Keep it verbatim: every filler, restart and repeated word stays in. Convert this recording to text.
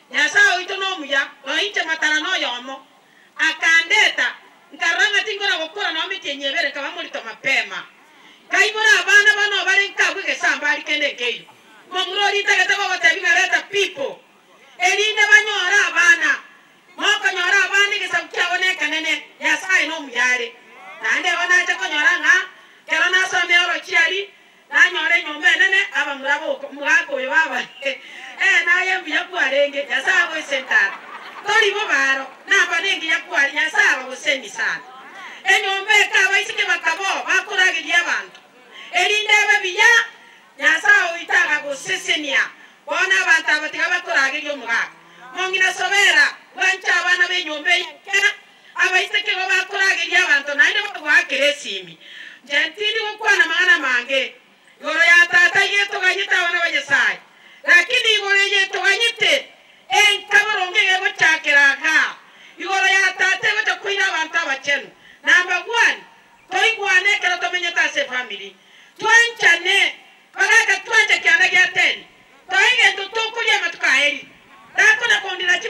Nyasa oito no muya, oite matana no yomo. Akandeta, nkaranga tingora gukura no miti nyebere kaba muri to mapema. Kaibora abana bano bari nkabwe gesamba ari kende keyo. Momurori tagata go tabiga leta people. Erinde banyora abana. Moko nyora abana gesaukia one kanene. Nyasa no muyare. Nande ona cha konyora nga, kero na some oro chiari. Na nyore nyombe nene aba murabo murako yo baba. Eh na yembi yakuarenge nyasa go sentara. Tori bo baro na banengi yakuari nyasa go sendi sana. Enyombe ka baisike bakabo bakuragiri abantu. Erinde babiya nyasa oitaga go sesenia. Bona abantu abatiga bakuragiri omugaka. Mongina sobera bancha abana benyombe yakena abaisike go bakuragiri abantu nande bagwa keresimi. Jantini go kwana magana mange. Goro ya tata yeto ganyita wana banyesai. Lakini igoro yeto ganyite en kabaronge go chakera ka. Igoro ya tata go takuira abantu abachenu. Number one, toi guane kero to menyeta se family. Twanchane, pagaka twancha kyana gya ten. Toi ngento to kulia matukaeri. Dako na kondira